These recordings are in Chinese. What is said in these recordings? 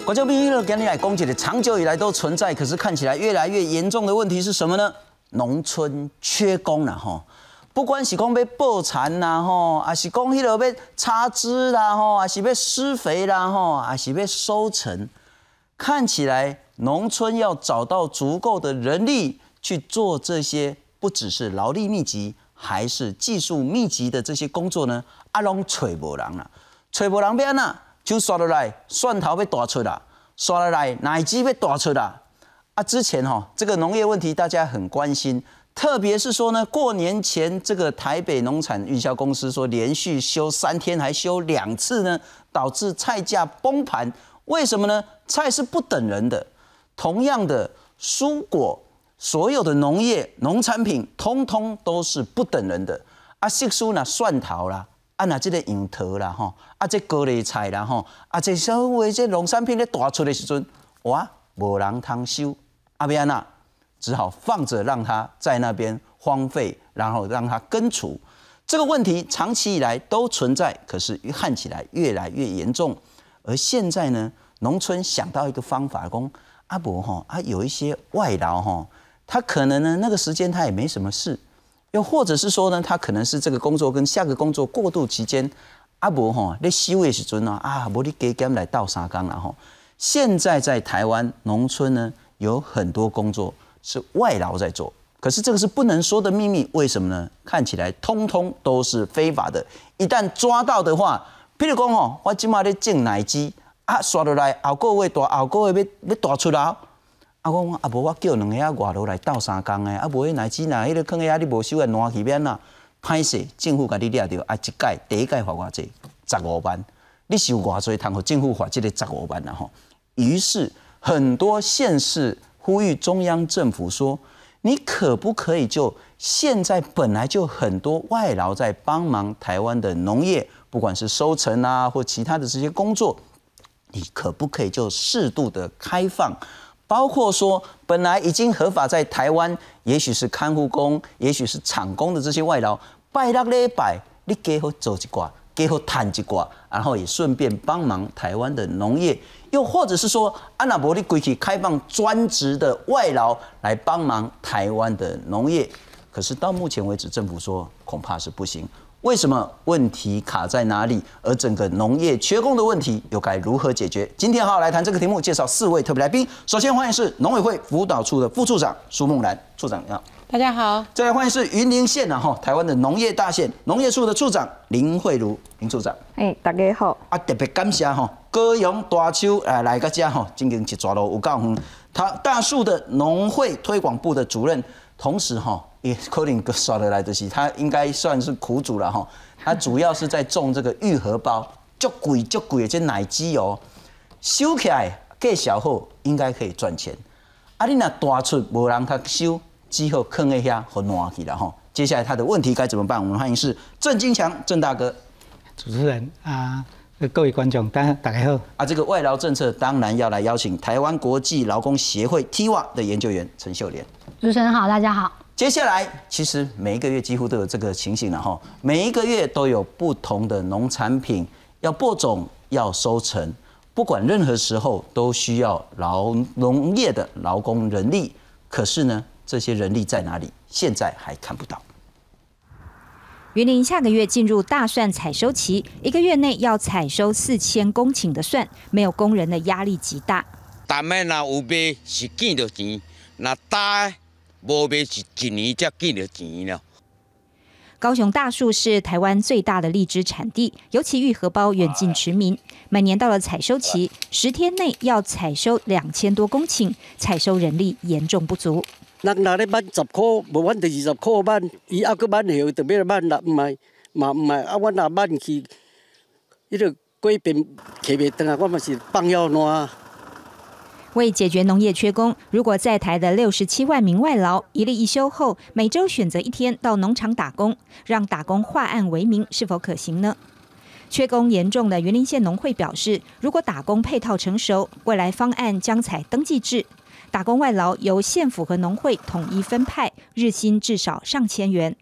观众朋友，今日来讲一个长久以来都存在，可是看起来越来越严重的问题是什么呢？农村缺工啦吼，不管是讲要报产啦吼，还是讲迄个要插枝啦吼，还是要施肥啦吼，还是要收成，看起来农村要找到足够的人力去做这些，不只是劳力密集，还是技术密集的这些工作呢？拢找无人啦，找无人要安怎？就刷落来，蒜头要大出啦，刷落来奶鸡要大出啦。之前这个农业问题大家很关心，特别是说呢，过年前这个台北农产运销公司说连续休3天，还休2次呢，导致菜价崩盘。为什么呢？菜是不等人的，同样的蔬果，所有的农业农产品，通通都是不等人的。色素啦，蒜头啦。那这个杨桃啦吼，这高丽菜啦吼，这稍微这农产品咧大出的时阵，哇，无人通收，要安怎？只好放着让它在那边荒废，然后让它根除。这个问题长期以来都存在，可是看起来越来越严重。而现在呢，农村想到一个方法，讲有一些外劳他可能呢那个时间他也没什么事。又或者是说呢，他可能是这个工作跟下个工作过渡期间，你休的时阵无你加减来倒3工啦吼。现在在台湾农村呢，有很多工作是外劳在做，可是这个是不能说的秘密，为什么呢？看起来通通都是非法的，一旦抓到的话，譬如讲我今麦咧种奶鸡刷落来后个月要大出来。我讲无我叫2个外劳来斗3工的，无迄奶鸡呐，迄个坑个你无收个烂去免啦，歹势政府甲你掠着，第一届罚偌济15万，你收偌济，通互政府罚这个15万啦吼。于是很多县市呼吁中央政府说，你可不可以就现在本来就很多外劳在帮忙台湾的农业，不管是收成啊或其他的这些工作，你可不可以就适度的开放？包括说，本来已经合法在台湾，也许是看护工，也许是厂工的这些外劳，拜6礼拜，你加好做一寡，加好赚一寡，然后也顺便帮忙台湾的农业，又或者是说，若无你规起开放专职的外劳来帮忙台湾的农业，可是到目前为止，政府说恐怕是不行。为什么？问题卡在哪里？而整个农业缺工的问题又该如何解决？今天好好来谈这个题目，介绍4位特别来宾。首先欢迎是农委会辅导处的副处长苏梦兰处长，你好。 大家好。再来欢迎是云林县台湾的农业大县农业处的处长林慧茹林处长。 大家好。 特别感谢高雄大树来到这进行一抓路有够远。他大树的农会推广部的主任，同时也可能刷得来的是，他应该算是苦主了哈。他主要是在种这个玉荷包，足贵的这奶鸡收起来价小后应该可以赚钱。你若大出无人他收，只好放在遐和烂去了哈。接下来他的问题该怎么办？我们欢迎是郑金强郑大哥。 主持人各位观众，大家好。 这个外劳政策当然要来邀请台湾国际劳工协会 TIWA 的研究员陈秀莲。 主持人好，大家好。 接下来，其实每一个月几乎都有这个情形了哈，每一个月都有不同的农产品要播种、要收成，不管任何时候都需要农业的劳工人力。可是呢，这些人力在哪里？现在还看不到。 云林下个月进入大蒜采收期，1个月内要采收4000公顷的蒜，没有工人的压力极大。 但卖若有卖是见到钱，若大无卖是1年才见到钱了。 高雄大树是台湾最大的荔枝产地，尤其玉荷包远近驰名。每年到了采收期，10天内要采收2000多公顷，采收人力严重不足。 人咧挽10箍，无挽就20箍挽，伊还佫挽后，特别挽啦，唔系，阮若挽去，迄个过边摕袂转啊，我嘛是放药烂。 为解决农业缺工，如果在台的67万名外劳一例一休后，每周选择1天到农场打工，让打工化案为民，是否可行呢？缺工严重的云林县农会表示，如果打工配套成熟，未来方案将采登记制。打工外劳由县府和农会统一分派，日薪至少上千元。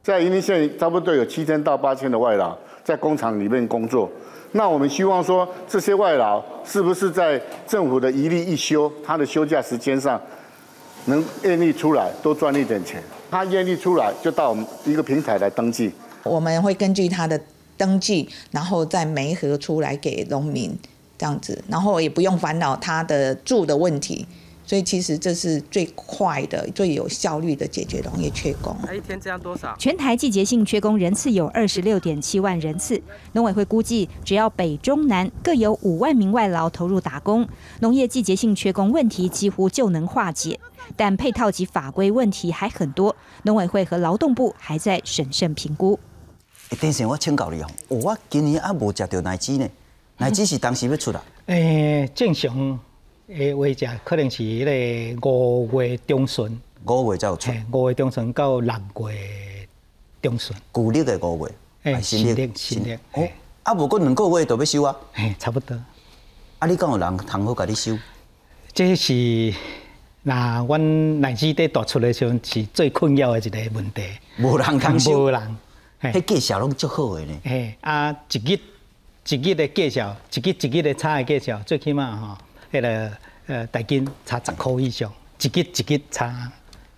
在云林县差不多有7000到8000的外劳在工厂里面工作。那我们希望说，这些外劳是不是在政府的一例一休，他的休假时间上，能愿意出来多赚一点钱？他愿意出来，就到我们一个平台来登记。 我们会根据他的登记，然后再媒合出来给农民这样子，然后也不用烦恼他的住的问题。所以其实这是最快的、最有效率的解决农业缺工。 一天这样多少？ 全台季节性缺工人次有26.7万人次，农委会估计，只要北中南各有5万名外劳投入打工，农业季节性缺工问题几乎就能化解。但配套及法规问题还很多，农委会和劳动部还在审慎评估。 等下我请教你哦，我今年还无食到奶鸡呢，奶鸡是当时要出来？ 正常。话食可能是迄个5月中旬 ，5月才有出。 5月中旬到6月中旬。 旧历的5月， 新历。 哦，啊，无过2个月就要收啊。 差不多。 啊，你讲有人通好甲你收？ 这是那阮奶鸡在大出的时候是最困扰的一个问题。 无人通收。 无人。 迄介绍拢足好的呢。 一日的介绍，一日的差的介绍，最起码吼。迄个大斤差10块以上，一日差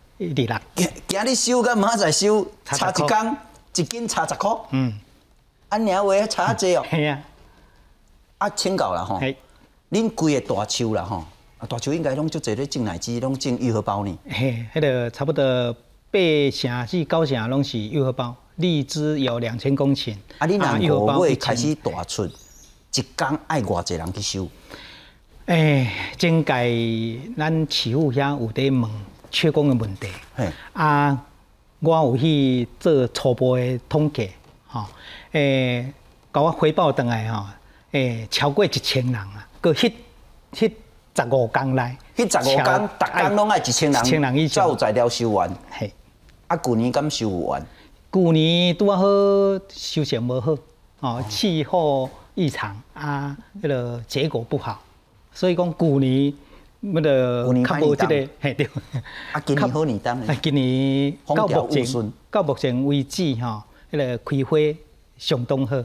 26。 今日收甲明仔收，差1天，1斤差10块。安尼话差啊济哦。 系啊。 啊，请教啦吼。恁规个大树啦吼，大树应该拢足侪咧种奶鸡，拢种玉荷包呢。 嘿，迄个差不多8城至9城拢是玉荷包，荔枝有2000公顷。 啊，恁若5月开始大出，一天爱偌济人去收？ 前届咱市府遐有在问缺工的问题，我有去做初步的统计，甲我回报回来吼，超过1000人啊，佮迄15天内， 迄15天，逐天拢爱1000人以上，才有材料收完。 嘿， 啊，旧年敢收完？ 旧年拄啊好收成无好，气候异常啊，迄个结果不好。所以讲，旧年较无这个，嘿对。 啊，今年好年当呢？ 今年到目前为止吼，迄个开花相当好。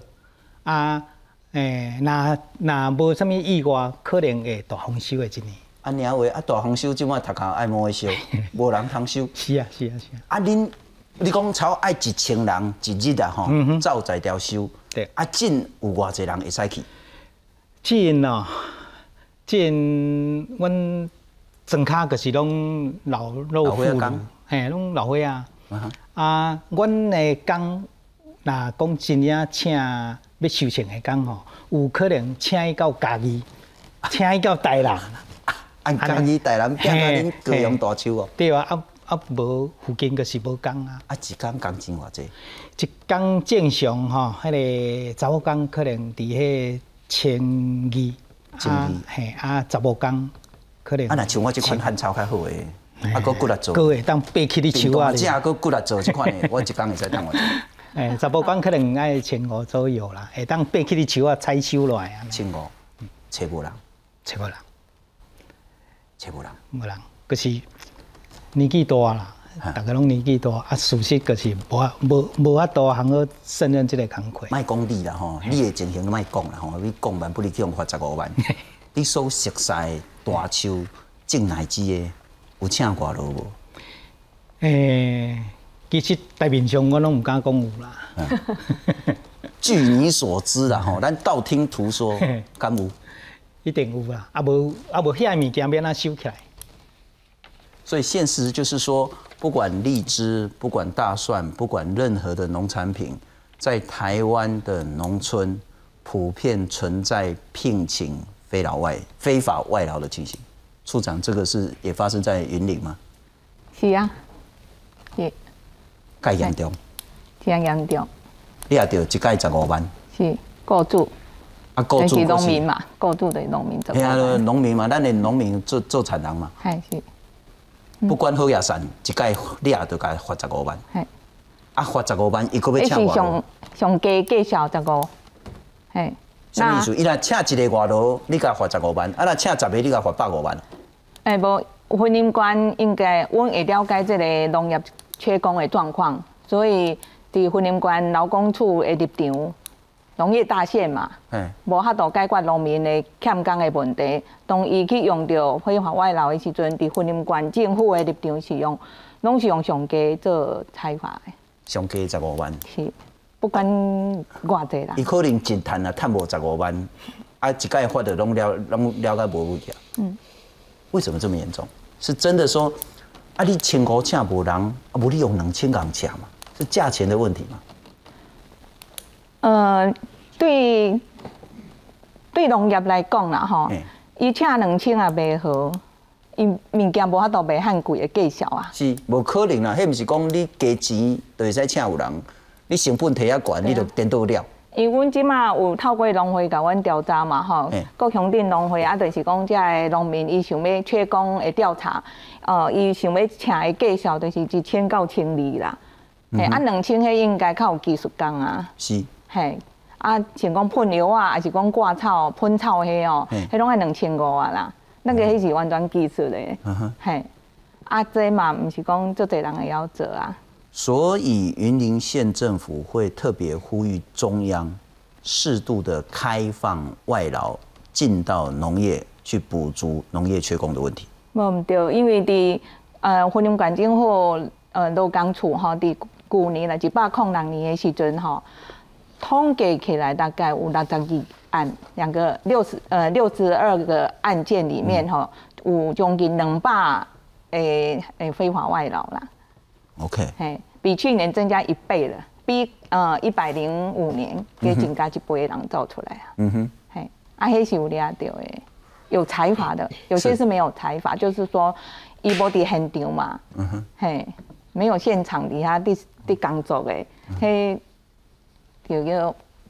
那无啥物意外，可能会大丰收的一年。 安尼话，大丰收即摆头壳爱摸收，无人通收。 是啊。 啊，你讲超爱1000人一日啊吼，才有材料收。 对。 啊，种有偌济人会使去？ 种哦。阮庄卡就是拢老妇孺，拢老伙啊。阮的工，若讲真正请要收成的工吼，有可能请伊到嘉义，请伊到台南。 按嘉义、台南变啊，恁高雄大树哦。 对啊，无附近就是无工啊。 啊，一工工钱偌济？ 一工正常吼，迄个查某工可能伫迄1200。15工可能。 若像我这款汉草较好诶，佫骨力做。 佫会当爬起哩树啊！ 正佫骨力做这款诶，我一工会使当偌济 ？15工可能爱1500左右啦，会当爬起哩树啊，采收落来啊。 1500，找无人。 无人，可是年纪大啦，大家拢年纪大，事实就是无法度通好胜任这个工课。 莫讲你啦吼，你的情形莫讲啦吼，你讲万不离去用发15万。你所熟悉大树种奶鸡的，有请外劳无？ 其实台面上我拢唔敢讲有啦。 据你所知啦吼，咱道听途说，敢有？ 一定有啦，无遐物件免收起来。 所以现实就是说，不管荔枝，不管大蒜，不管任何的农产品，在台湾的农村普遍存在聘请非法外劳的情形。处长，这个是也发生在云林吗？ 是啊，是。 介严重？ 真严重。 你也着一届15万？ 是雇主。 雇主是农民嘛？雇主的农民15万。 啊，农民嘛，咱的农民做产人嘛。 是。 不管好也善，一届你也着甲罚15万。罚15万，伊佫要请外劳。 上低计少15。 什么意思？伊若请一个外劳，你甲罚15万；若请10个，你甲罚150万。 无，婚姻官应该，阮会了解这个农业缺工的状况，所以伫婚姻关劳工处的立场，农业大县嘛，无法度解决农民的欠工的问题。当伊去用到非法外劳的时阵，伫婚姻关政府的立场是拢是用上价做采罚的。 上价15万。 是，不管偌济啦。 伊可能一赚啊，赚无15万，啊，一届发的拢了解无物件。为什么这么严重？是真的说，啊，你1500请无人，啊，无你用2000人请嘛？是价钱的问题吗？ 对农业来讲啦，吼，伊请2000也袂好，伊物件无法度卖汉贵的计销啊。 是，无可能啦，迄毋是讲你加钱就会使请有人，你成本提遐悬，你就颠倒了。 因为阮即马有透过农会甲阮调查嘛，吼，各乡镇农会啊，就是讲遮个农民伊想要缺工的调查，伊想要请的计销就是1000到1200啦，啊2000迄应该较有技术工啊。 是。 嘿，啊，像讲喷药啊，还是讲挂草、喷草迄哦，迄拢要2500啊啦，那个迄是完全技术的，嘿，啊，这嘛毋是讲足侪人会晓做啊。 所以云林县政府会特别呼吁中央适度的开放外劳进到农业，去补足农业缺工的问题。 无毋对，因为伫婚姻关政府劳工处吼，伫旧年啦106年的时阵吼，统计起来大概有62案，62个案件里面吼，有将近200非法外劳啦。 OK， 嘿，比去年增加1倍了，比105年给增加1倍的人造出来啊。嘿，啊，迄是有抓到的，有采罚的，有些是没有采罚，就是说伊无伫现场嘛，嘿，没有现场底下伫工作的，嘿，就叫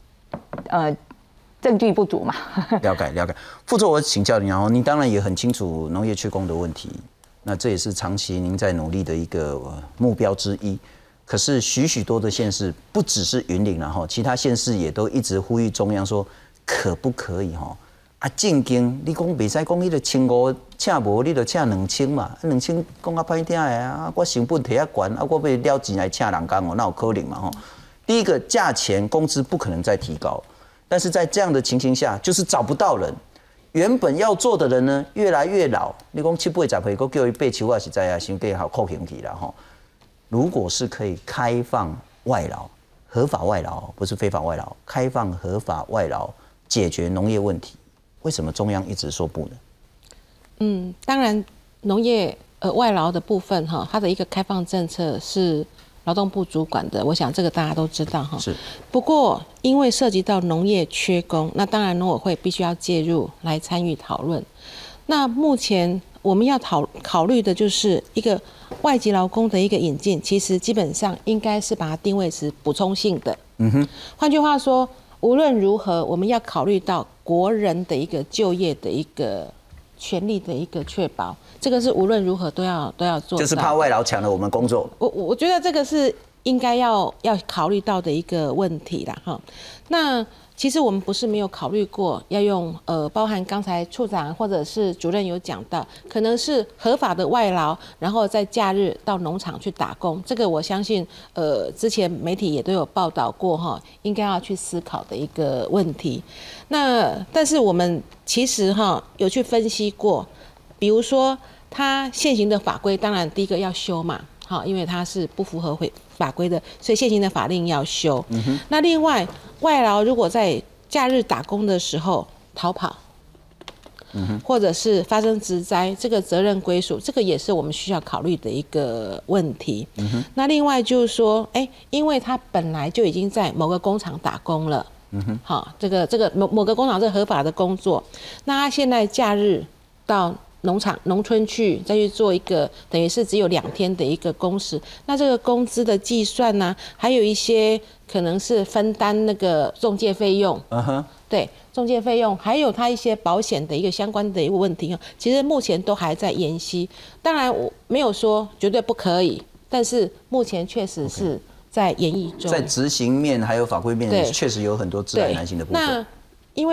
证据不足嘛。 了解。副座，我请教你哦，你当然也很清楚农业缺工的问题。那这也是长期您在努力的一个目标之一。可是许多的县市，不只是云林啦哈，其他县市也都一直呼吁中央说，可不可以哈？啊，正经你讲袂使讲迄个1500请无，你就请2000嘛，2000讲较歹听的啊，我成本提较悬，啊，我要了钱来请人工哦，那有可能嘛吼？第一个，价钱工资不可能再提高，但是在这样的情形下，就是找不到人。原本要做的人呢，越来越老。你讲7、8、10岁，佫叫伊爬树啊，实在啊，伤计好酷刑去啦吼。如果是可以开放外劳，合法外劳不是非法外劳，开放合法外劳解决农业问题，为什么中央一直说不呢？ 当然，农业外劳的部分哈，它的一个开放政策是劳动部主管的，我想这个大家都知道哈。是。不过，因为涉及到农业缺工，那当然农委会必须要介入来参与讨论。那目前我们要考虑的就是一个外籍劳工的一个引进，其实基本上应该是把它定位是补充性的。换句话说，无论如何，我们要考虑到国人的一个就业的一个权利的一个确保，这个是无论如何都要做到。 就是怕外劳抢了我们工作。 我觉得这个是应该要考虑到的一个问题啦哈。那其实我们不是没有考虑过要用包含刚才处长或者是主任有讲到，可能是合法的外劳，然后在假日到农场去打工。这个我相信之前媒体也都有报道过哈，应该要去思考的一个问题。那但是我们其实哈有去分析过，比如说它现行的法规，当然第一个要修嘛。好，因为它是不符合法规的，所以现行的法令要修。那另外，外劳如果在假日打工的时候逃跑，或者是发生职灾，这个责任归属，这个也是我们需要考虑的一个问题。那另外就是说，因为他本来就已经在某个工厂打工了，好，这个某个工厂是合法的工作，那他现在假日到农场、农村去，再去做一个等于是只有2天的一个工时，那这个工资的计算呢，还有一些可能是分担那个中介费用，对，中介费用，还有它一些保险的一个相关的一个问题，其实目前都还在研析。当然，我没有说绝对不可以，但是目前确实是在研议中。 在执行面还有法规面，确实有很多自然难行的部分。 那因为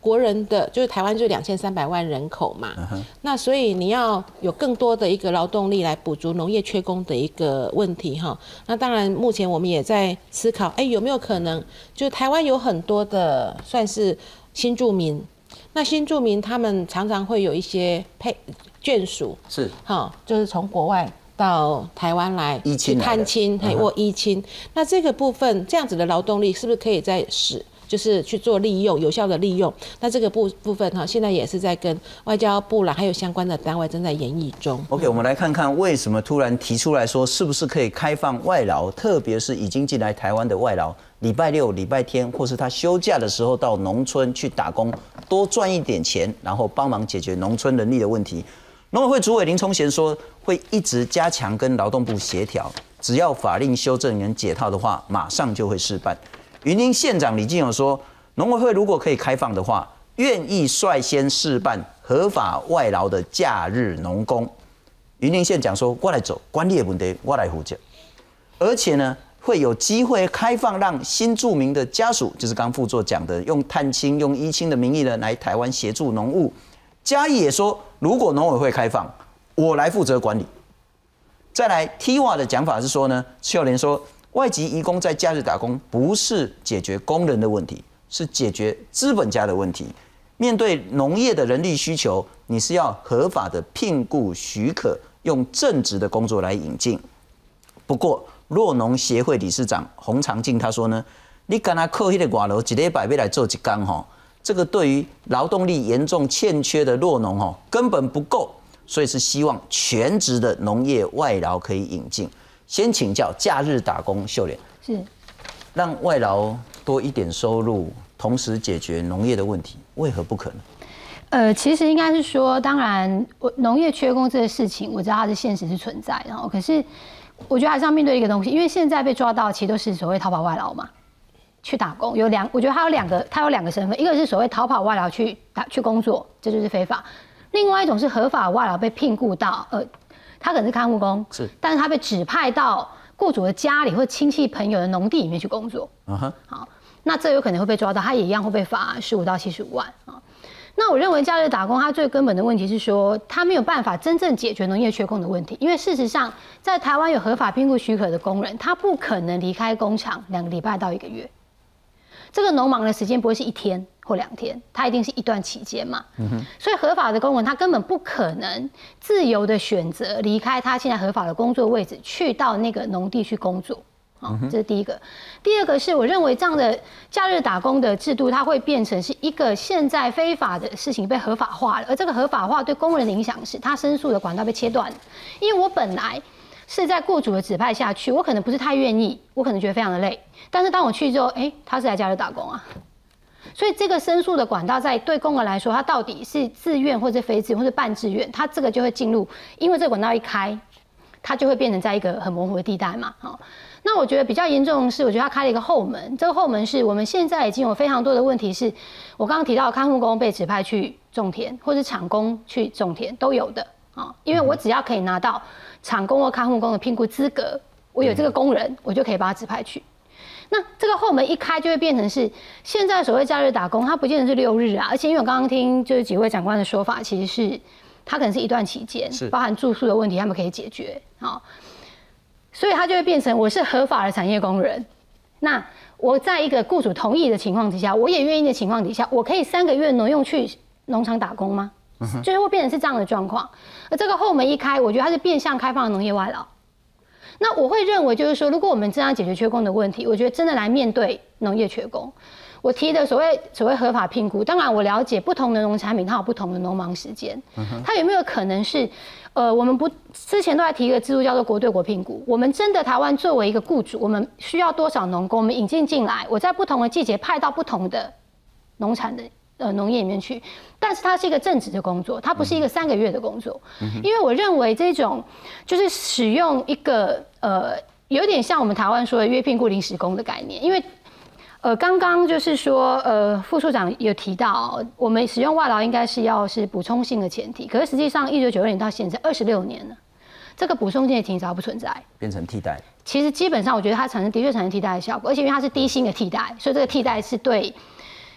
国人的就是台湾就2300万人口嘛，那所以你要有更多的一个劳动力来补足农业缺工的一个问题哈。那当然，目前我们也在思考，有没有可能，就是台湾有很多的算是新住民，那新住民他们常常会有一些眷属， 是就是从国外到台湾来去探亲或依亲，那这个部分这样子的劳动力是不是可以再就是去做利用，有效的利用？那这个部分现在也是在跟外交部啦，还有相关的单位正在研议中。 OK， 我们来看看为什么突然提出来说，是不是可以开放外劳，特别是已经进来台湾的外劳，礼拜六、礼拜天，或是他休假的时候到农村去打工，多赚一点钱，然后帮忙解决农村人力的问题。农委会主委林聪贤说，会一直加强跟劳动部协调，只要法令修正能解套的话，马上就会试办。云林县长李进勇说，农委会如果可以开放的话，愿意率先试办合法外劳的假日农工。云林县长说，我来走管理的问题，我来负责。而且呢，会有机会开放让新住民的家属，就是刚副座讲的，用探亲、用依亲的名义呢，来台湾协助农务。嘉义也说，如果农委会开放，我来负责管理。再来 ，TIWA 的讲法是说呢，秀莲说，外籍移工在假日打工不是解决工人的问题，是解决资本家的问题。面对农业的人力需求，你是要合法的聘雇许可，用正职的工作来引进。不过，酪农协会理事长洪长进他说呢，你干那靠迄个外劳一礼拜要来做一工吼，这个对于劳动力严重欠缺的酪农吼根本不够，所以是希望全职的农业外劳可以引进。先请教假日打工秀莲， 是让外劳多一点收入，同时解决农业的问题，为何不可能？ 其实应该是说，当然，农业缺工这个事情，我知道它是现实是存在的，然后可是我觉得还是要面对一个东西，因为现在被抓到其实都是所谓逃跑外劳嘛，去打工我觉得他有两个身份，一个是所谓逃跑外劳去工作，这就是非法；另外一种是合法外劳被聘雇到他可能是看护工，但是他被指派到雇主的家里或亲戚朋友的农地里面去工作。好，那这有可能会被抓到，他也一样会被罚15到75万啊。那我认为假日打工，它最根本的问题是说，他没有办法真正解决农业缺工的问题，因为事实上，在台湾有合法聘雇许可的工人，他不可能离开工厂2个礼拜到1个月。这个农忙的时间不会是1天或2天，它一定是一段期间嘛。所以合法的工人他根本不可能自由的选择离开他现在合法的工作位置，去到那个农地去工作。这是第一个。第二个是我认为这样的假日打工的制度，它会变成是一个现在非法的事情被合法化了，而这个合法化对工人的影响是，他申诉的管道被切断了。因为我本来是在雇主的指派下去，我可能不是太愿意，我可能觉得非常的累，但是当我去之后，他是来假日打工啊。所以这个申诉的管道在对工人来说，他到底是自愿或者非自愿或者半自愿，他这个就会进入，因为这个管道一开，它就会变成在一个很模糊的地带嘛。那我觉得比较严重的是，我觉得他开了一个后门，这个后门是我们现在已经有非常多的问题是，我刚刚提到看护工被指派去种田，或是厂工去种田都有的啊，因为我只要可以拿到厂工或看护工的聘雇资格，我有这个工人，我就可以把他指派去。那这个后门一开，就会变成是现在所谓假日打工，它不见得是6日啊，而且因为我刚刚听就是几位长官的说法，其实是它可能是一段期间，包含住宿的问题，他们可以解决啊。所以它就会变成我是合法的产业工人，那我在一个雇主同意的情况之下，我也愿意的情况底下，我可以3个月挪用去农场打工吗？就是会变成是这样的状况。而这个后门一开，我觉得它是变相开放农业外劳。那我会认为就是说，如果我们真要解决缺工的问题，我觉得真的来面对农业缺工。我提的所谓合法聘雇，当然我了解不同的农产品它有不同的农忙时间，它有没有可能是？我们之前都在提一个制度叫做国对国聘雇。我们真的台湾作为一个雇主，我们需要多少农工，我们引进进来，我在不同的季节派到不同的农产的农业里面去，但是它是一个正职的工作，它不是一个3个月的工作。因为我认为这种就是使用一个有点像我们台湾说的约聘雇临时工的概念，因为。刚刚就是说，副处长有提到，我们使用外劳应该是要是补充性的前提，可是实际上1992年到现在26年了，这个补充性的前提早不存在， 变成替代。 其实基本上我觉得它的确产生替代的效果，而且因为它是低薪的替代，所以这个替代是对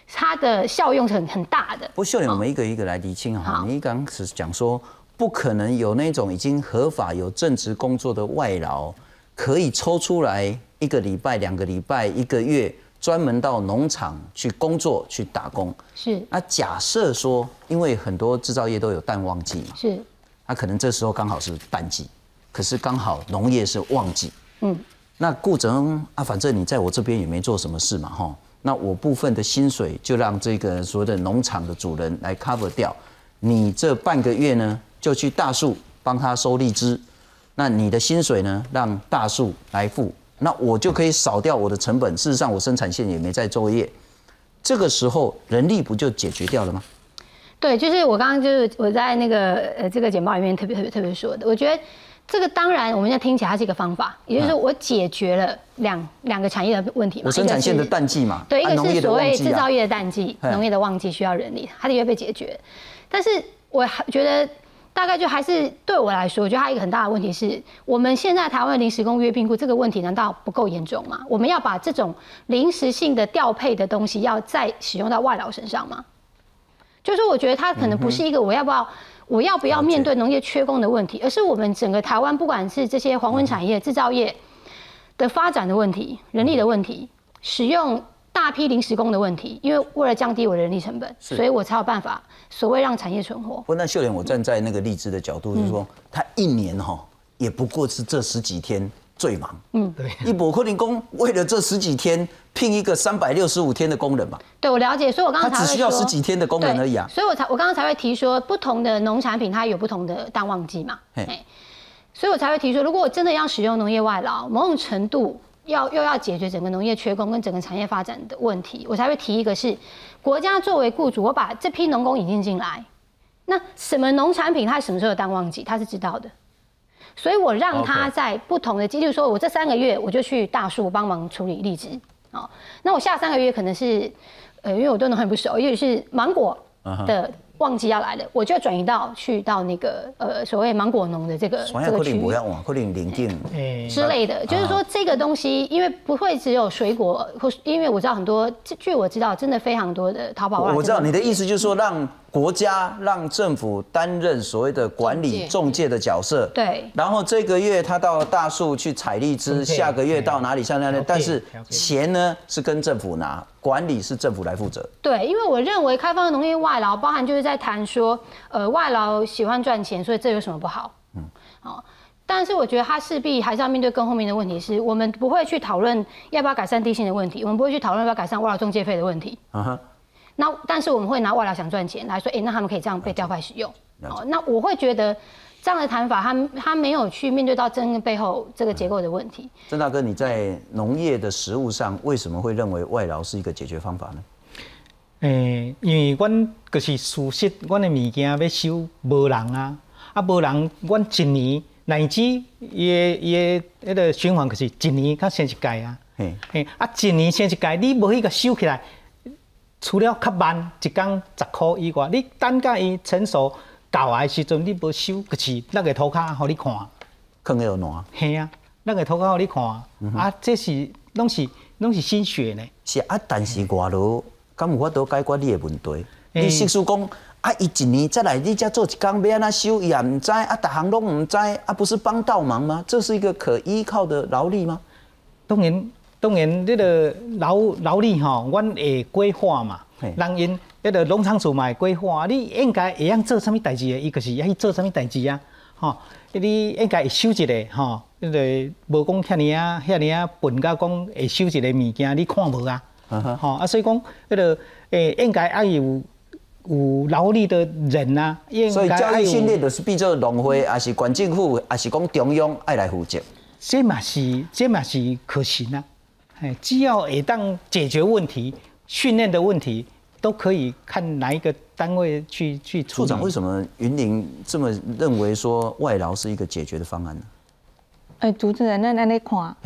它的效用是很大的。 不过秀莲，我们一个一个来厘清哈。你刚是讲说，不可能有那种已经合法有正职工作的外劳，可以抽出来1个礼拜、2个礼拜、1个月，专门到农场去工作去打工。 是。 那假设说，因为很多制造业都有淡旺季嘛， 是。 那可能这时候刚好是淡季，可是刚好农业是旺季。那顾哲啊，反正你在我这边也没做什么事嘛，哈。那我部分的薪水就让这个所谓的农场的主人来 cover 掉，你这半个月呢就去大树帮他收荔枝，那你的薪水呢让大树来付，那我就可以少掉我的成本。事实上我生产线也没在作业，这个时候人力不就解决掉了吗？ 对，就是我刚刚就是我在那个这个简报里面特别说的，我觉得。这个当然，我们现在听起来它是一个方法，也就是我解决了两个产业的问题嘛。 我生产线的淡季嘛， 对，一个是所谓制造业的淡季，农业的旺季需要人力，它的确被解决。但是我觉得大概就还是对我来说，我觉得它一个很大的问题是，我们现在台湾临时工约聘雇这个问题难道不够严重吗？我们要把这种临时性的调配的东西要再使用到外劳身上吗？就是我觉得它可能不是一个我要不要面对农业缺工的问题，而是我们整个台湾不管是这些黄昏产业、制造业的发展的问题、人力的问题、使用大批临时工的问题，因为为了降低我的人力成本，所以我才有办法所谓让产业存活。 不过那秀莲，我站在那个荔枝的角度，就是说，他1年也不过是这10几天最忙。对。一博克林工为了这10几天聘一个365天的工人嘛。 对，我了解，所以我刚刚才会说， 他只需要10几天的工人而已啊。 所以我刚刚才会提说，不同的农产品它有不同的淡旺季嘛。所以我才会提说，如果我真的要使用农业外劳，某种程度又要解决整个农业缺工跟整个产业发展的问题，我才会提一个是，国家作为雇主，我把这批农工引进进来，那什么农产品它什么时候有淡旺季，他是知道的。所以我让他在不同的季，例如说我这3个月我就去大树帮忙处理荔枝，那我下3个月可能是，因为我对农很不熟，也许是芒果的旺季要来了，我就转移去到那个所谓芒果农的这个区域， 可能临近之类的，就是说这个东西，因为不会只有水果，或因为我知道很多，据我知道，真的非常多的淘宝外劳。 我知道你的意思就是说让国家让政府担任所谓的管理中介的角色， 对。 然后这个月他到大树去采荔枝，下个月到哪里像那里，但是钱呢是跟政府拿，管理是政府来负责。 对，因为我认为开放农业外劳，包含就是在谈说，外劳喜欢赚钱，所以这有什么不好？但是我觉得他势必还是要面对更后面的问题，是我们不会去讨论要不要改善低薪的问题，我们不会去讨论要不要改善外劳中介费的问题。那但是我们会拿外劳想赚钱来说，那他们可以这样被调派使用。那我会觉得这样的谈法，他没有去面对到真正背后这个结构的问题。 郑大哥，你在农业的实务上，为什么会认为外劳是一个解决方法呢？ 因为阮就是事实，阮的物件要收无人啊，无人，阮1年乃至伊迄个循环就是1年较先一届啊。1年先一届，你无去甲收起来。除了较慢，一工10块以外，你等甲伊成熟到的时阵，你无收，就是那个涂骹互你看， 放喺度烂。 嘿啊，那个涂骹互你看，这是拢是心血呢。 是啊，但是外劳敢有法度解决你的问题？你实事讲，伊1年再来，你才做一工，要安怎收，伊也唔知，逐项拢唔知，不是帮倒忙吗？这是一个可依靠的劳力吗？ 当然，这个劳力吼，阮会规划嘛，人因这个农场主嘛会规划，你应该会晓做啥物代志的，伊就是要去做啥物代志啊，吼，你应该会收一个吼，这个无讲遐尼啊笨甲讲会收一个物件，你看无啊，吼所以讲这个应该要有劳力的人啊， 所以教育训练就是变做农会，还是县政府，还是讲中央爱来负责， 这嘛是可行啊。只要会当解决问题、训练的问题，都可以看哪一个单位去处理。 处长，为什么云林这么认为说外劳是一个解决的方案呢？ 主持人，咱安尼看，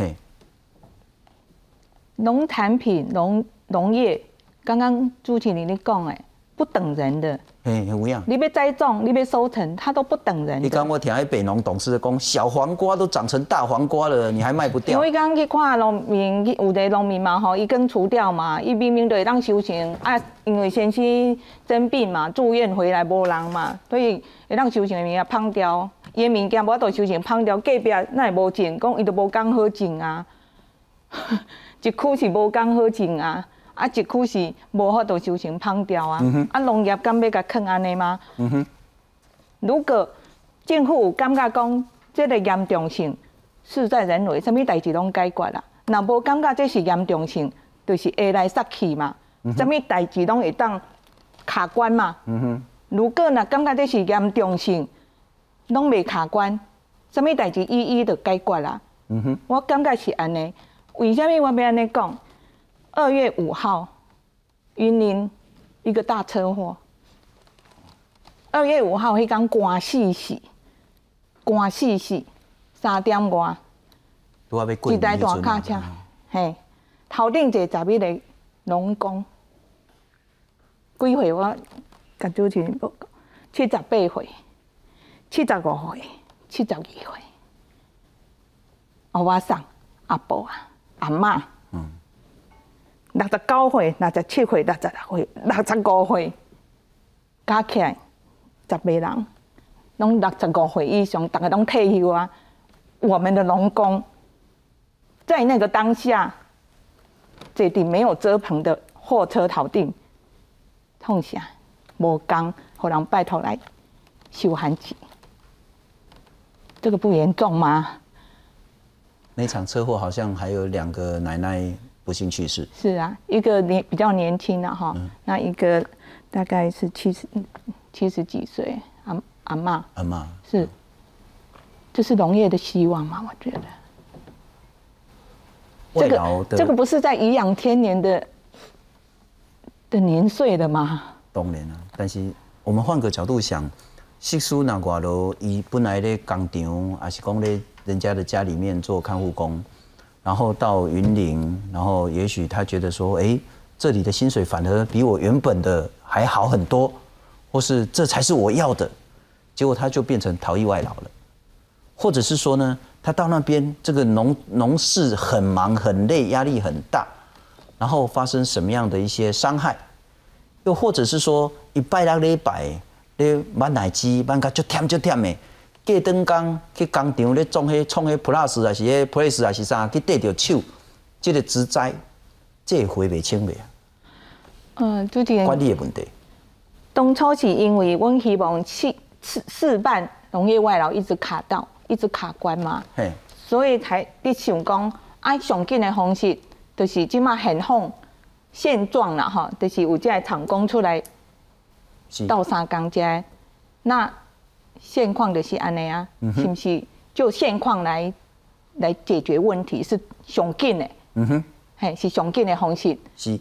农产品、农业，刚刚朱启林你讲的， 不等人的。 有影。 你要栽种，你要收成，它都不等人的。 你刚我听那北农董事讲，小黄瓜都长成大黄瓜了，你还卖不掉。 因为刚去看农民，有的农民嘛吼，伊根除掉嘛，伊明明就会当收成啊，因为先去生病嘛，住院回来无人嘛，所以会当收成的物件放掉，伊的物件无法度收成放掉，隔壁那会无种，讲伊都无讲好种啊，一区是无讲好种啊。啊，一区是无法度收成放掉啊！啊，农业敢要甲坑安尼吗？如果政府有感觉讲这个严重性事在人为，什么代志拢解决啦。若无感觉这是严重性，就是下来杀去嘛。什么代志拢会当卡关嘛。如果若感觉这是严重性，拢未卡关，什么代志一一就解决啦。我感觉是安尼。为什么我要安尼讲？2月5号，云林一个大车祸。2月5号，迄天寒死，3点外，一台大卡车，嘿，头顶坐11个农工，几岁我甲主持人报告，78岁、75岁、72岁，我送阿婆啊、阿嬷。69岁、67岁、66岁、65岁，加起来10个人，拢65岁以上，大家拢退休啊。我们的农工在那个当下，这顶没有遮棚的货车头顶，痛啥？无工，互人拜托来收寒钱，这个不严重吗？ 那场车祸好像还有2个奶奶不幸去世。 是啊，一个比较年轻的哈，那一个大概是70几岁，阿嬷是，这是农业的希望嘛？我觉得，这个不是在颐养天年的年岁的吗？ 当然啊，但是我们换个角度想，媳妇那外头，伊本来咧工厂，还是讲咧人家的家里面做看护工。然后到云林，然后也许他觉得说，这里的薪水反而比我原本的还好很多，或是这才是我要的，结果他就变成逃逸外劳了，或者是说呢，他到那边这个农事很忙很累，压力很大，然后发生什么样的一些伤害，又或者是说一拜6礼拜，咧买奶鸡，买个就忝的。过顿工去工厂咧创迄plus 还是迄 place 还是啥，去缀着手，这个职灾，这回袂清袂啊？ 主持人管理的问题。 当初是因为阮希望试办农业外劳一直卡关嘛，所以才你想讲，上紧的方式就是即马现状啦吼，就是有这厂工出来倒3工遮，那。现况就是安尼啊，是不是？就现况来解决问题是上紧的，是上紧的方式。 是，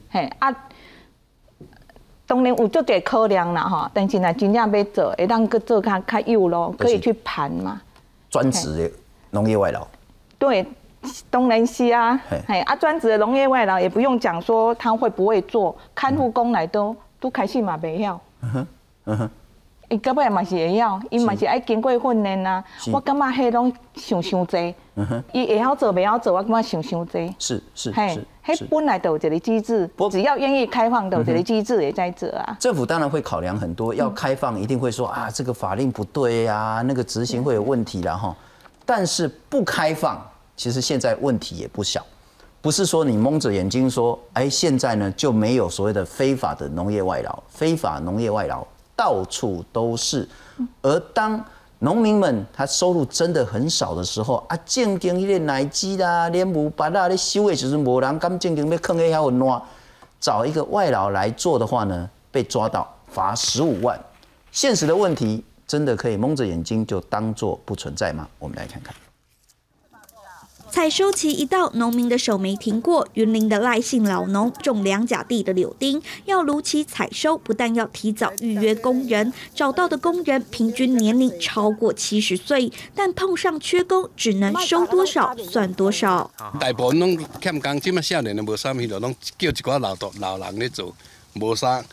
当然有足侪考量啦吼，但是若真正要做，会当去做较有咯，可以去盘嘛。 专职的农业外劳。 对，当然是啊，专职的农业外劳也不用讲说他会不会做，看护工来都开始嘛袂晓。伊到尾嘛是会晓，伊嘛是爱经过训练啊。我感觉迄拢想济，伊会晓做袂晓做，我感觉想济。 是， 迄本来就有一个机制，只要愿意开放，就有一个机制也在这啊。 政府当然会考量很多，要开放一定会说这个法令不对啊，那个执行会有问题啦哈。但是不开放，其实现在问题也不小。不是说你蒙着眼睛说，现在呢就没有所谓的非法的农业外劳，非法农业外劳。到处都是，而当农民们他收入真的很少的时候，正经迄个奶鸡啦、莲雾巴啦，咧收的时阵无人敢正经要坑迄遐混烂，找一个外劳来做的话呢，被抓到罚15万。现实的问题真的可以蒙着眼睛就当作不存在吗？我们来看看。 采收期一到，农民的手没停过。云林的赖姓老农种2甲地的柳丁，要如期采收，不但要提早预约工人，找到的工人平均年龄超过70岁，但碰上缺工，只能收多少算多少。 大部分拢欠工，即马少年的无啥物咯，拢叫一寡老人咧做，无啥。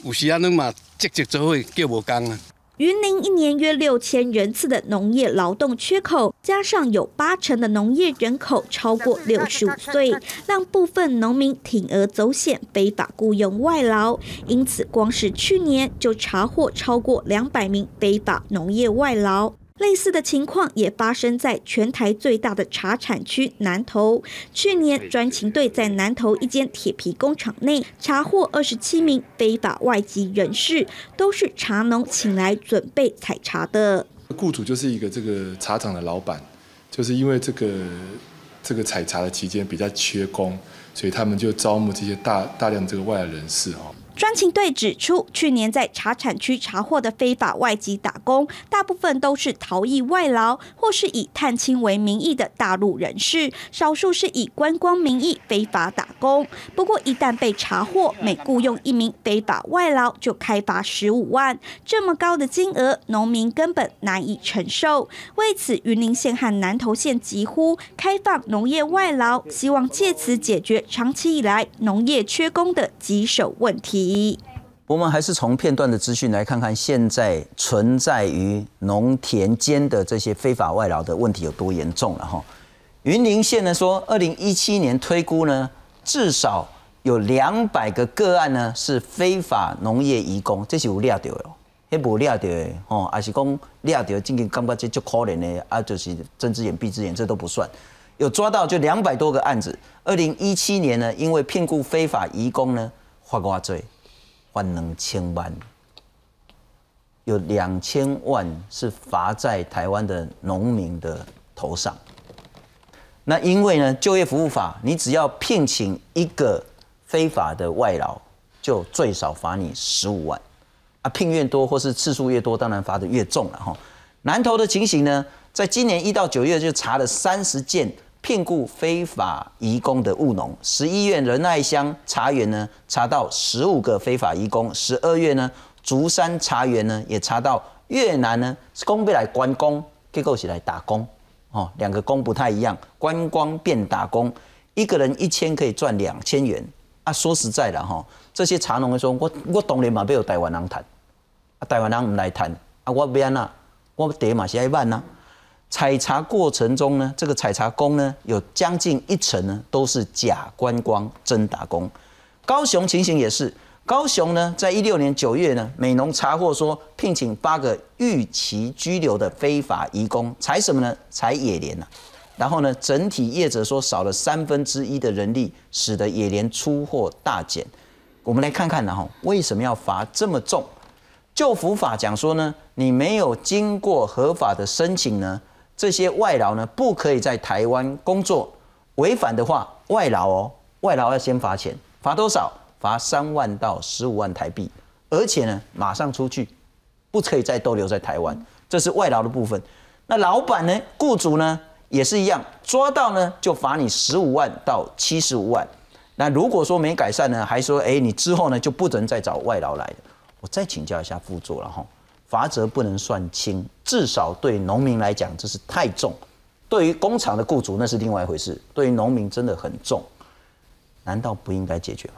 有时啊，恁嘛积极做伙叫无工啊。 云林一年约6000人次的农业劳动缺口，加上有80%的农业人口超过65岁，让部分农民铤而走险，非法雇佣外劳。因此，光是去年就查获超过200名非法农业外劳。类似的情况也发生在全台最大的茶产区南投。去年专勤队在南投一间铁皮工厂内查获27名非法外籍人士，都是茶农请来准备采茶的。 雇主就是一个这个茶厂的老板，就是因为这个采茶的期间比较缺工，所以他们就招募这些大量这个外来人士哈。 专勤队指出，去年在茶产区查获的非法外籍打工，大部分都是逃逸外劳，或是以探亲为名义的大陆人士，少数是以观光名义非法打工。不过，一旦被查获，每雇佣1名非法外劳就开罚15万，这么高的金额，农民根本难以承受。为此，云林县和南投县疾呼开放农业外劳，希望借此解决长期以来农业缺工的棘手问题。 我们还是从片段的资讯来看看，现在存在于农田间的这些非法外劳的问题有多严重了哈。云林县呢说，2017年推估呢，至少有200个个案呢是非法农业移工，这是有抓到的，迄无抓到的吼，还是讲抓到，真正感觉这足可怜的啊，就是睁只眼闭只眼，这都不算。有抓到就200多个案子。2017年呢，因为骗雇非法移工呢，罚多少？罚2000万，有2000万是罚在台湾的农民的头上。那因为呢，就业服务法，你只要聘请一个非法的外劳，就最少罚你15万。啊，聘越多或是次数越多，当然罚得越重了哈。南投的情形呢，在今年1到9月就查了30件聘雇非法移工的务农。11月仁爱乡茶园呢，查到15个非法移工。12月呢，竹山茶园呢也查到越南呢是公要来观光，结果是来打工。哦，2个工不太一样，观光变打工，一个人1000可以赚2000元。啊，说实在的哈，这些茶农会说，我当然嘛要有台湾人谈，啊台湾人唔来谈，啊我要安那，我得嘛是爱办呐。采茶过程中呢，这个采茶工呢，有将近1成呢都是假观光真打工。高雄情形也是，高雄呢在16年9月呢，美农查获说聘请8个逾期居留的非法移工，采什么呢？采野莲啊。然后呢，整体业者说少了1/3的人力，使得野莲出货大减。我们来看看呢，为什么要罚这么重？就服法讲说呢，你没有经过合法的申请呢，这些外劳呢不可以在台湾工作，违反的话，外劳要先罚钱，罚多少？罚3万到15万台币，而且呢马上出去，不可以再逗留在台湾。这是外劳的部分。那老板呢，雇主呢也是一样，抓到呢就罚你15万到75万。那如果说没改善呢，还说你之后呢就不能再找外劳来了。我再请教一下副座了哈，罚则不能算轻，至少对农民来讲这是太重，对于工厂的雇主那是另外一回事，对于农民真的很重，难道不应该解决吗？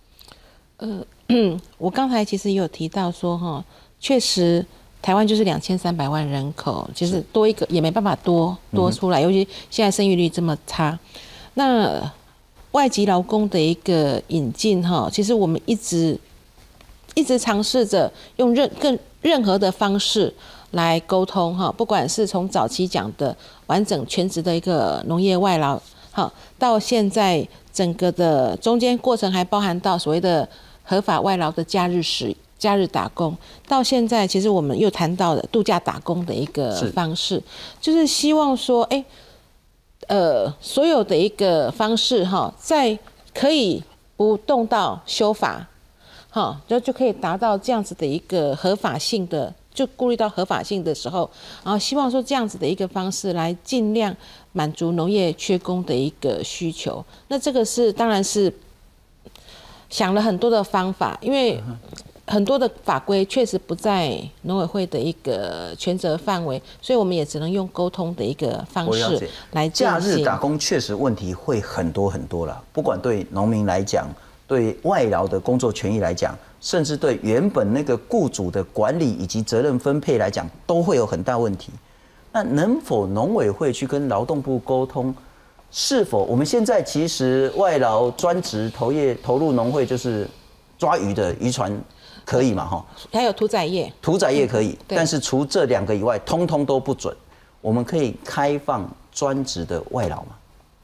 我刚才其实也有提到说哈，确实台湾就是2300万人口，其实多一个也没办法多出来，尤其现在生育率这么差。那外籍劳工的一个引进哈，其实我们一直尝试着用任何的方式来沟通哈，不管是从早期讲的完整全职的一个农业外劳，好，到现在整个的中间过程还包含到所谓的合法外劳的假日打工，到现在其实我们又谈到了度假打工的一个方式，就是希望说，所有的一个方式哈，在可以不动到修法，哈，就可以达到这样子的一个合法性的，就顾虑到合法性的时候，然后希望说这样子的一个方式来尽量满足农业缺工的一个需求。那这个是当然是想了很多的方法，因为很多的法规确实不在农委会的一个权责范围，所以我们也只能用沟通的一个方式来进行。假日打工确实问题会很多很多啦，不管对农民来讲，对外劳的工作权益来讲， 甚至对原本那个雇主的管理以及责任分配来讲，都会有很大问题。那能否农委会去跟劳动部沟通？是否我们现在其实外劳专职投入农会，就是抓鱼的渔船可以嘛？哈， 还有屠宰业， 屠宰业可以，但是除这2个以外，通通都不准。我们可以开放专职的外劳吗？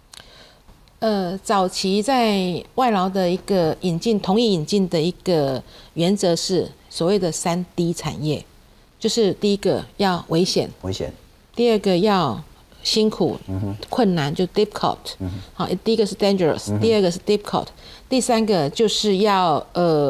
早期在外劳的一个同意引进的一个原则是所谓的3D 产业，就是第一个要危险，第二个要辛苦、困难，就 difficult，好，第一个是 dangerous，第二个是 difficult，第三个就是要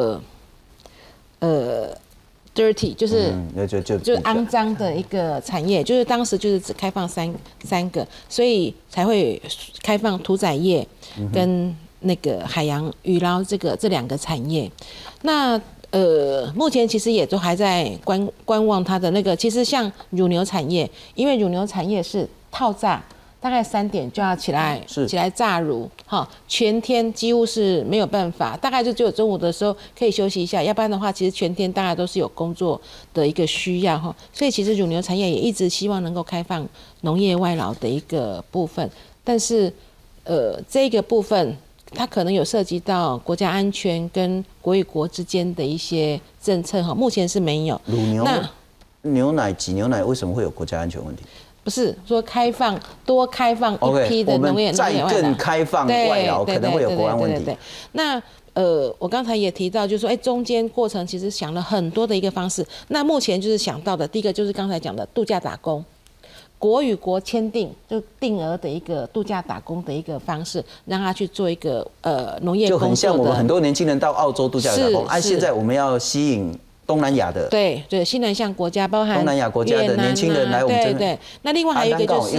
dirty， 就是肮脏的一个产业，就是当时就是只开放三个，所以才会开放屠宰业跟那个海洋渔捞这2个产业。那目前其实也都还在观望它的那个，其实像乳牛产业，因为乳牛产业是套炸。大概3点就要起来炸乳，哈，全天几乎是没有办法，大概就只有中午的时候可以休息一下，要不然的话，其实全天大概都是有工作的一个需要哈。所以其实乳牛产业也一直希望能够开放农业外劳的一个部分，但是这个部分它可能有涉及到国家安全跟国与国之间的一些政策哈，目前是没有。 乳牛、牛奶、挤牛奶为什么会有国家安全问题？ 不是说多开放一批的农业再更开放外劳可能会有国安问题。 对，那我刚才也提到，就是说，中间过程其实想了很多的一个方式。那目前就是想到的第一个就是刚才讲的度假打工，国与国签订就定额的一个度假打工的一个方式，让他去做一个农业工作的， 就很像我们很多年轻人到澳洲度假打工。现在我们要吸引东南亚的， 对西南向国家，包含东南亚国家的年轻人来我们这边。 对。那另外还有一个就是，